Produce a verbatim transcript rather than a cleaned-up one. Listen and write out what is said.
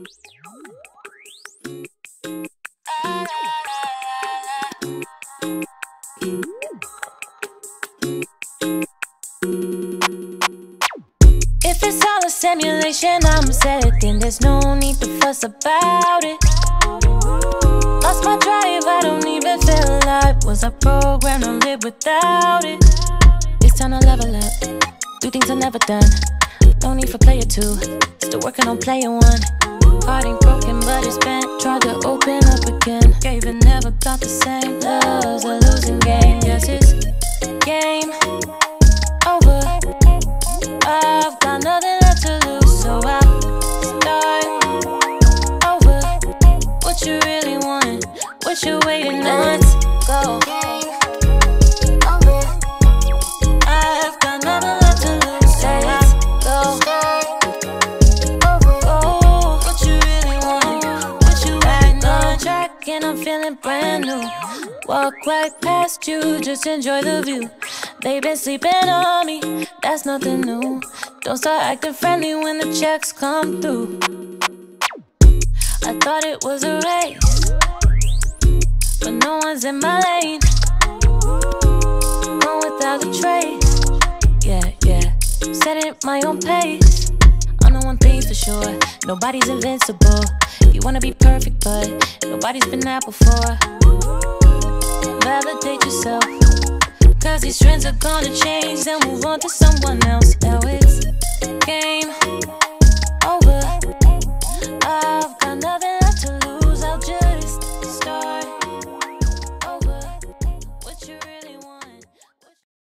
If it's all a simulation, I'm set, then there's no need to fuss about it. Lost my drive, I don't even feel alive. Was I programmed to live without it? It's time to level up, do things I've never done. No need for player two, still working on player one. Heart ain't broken, but it's bent. Tried to open up again, gave and never got the same. Love's a losing game, yes it's game over. I've got nothing left to lose, so I start over. What you really want, what you waiting on? Let's go. I've got nothing left to lose, so I go. Oh, what you really want, what you waiting on? Track and I'm feeling brand new. Walk right past you, just enjoy the view. They've been sleeping on me, that's nothing new. Don't start acting friendly when the checks come through. I thought it was a race, but no one's in my lane. Going without a trace, yeah, yeah. Setting my own pace. I know one thing's for sure, nobody's invincible. You wanna be perfect, but nobody's been that before. Validate yourself, cause these trends are gonna change, then move on to someone else. That way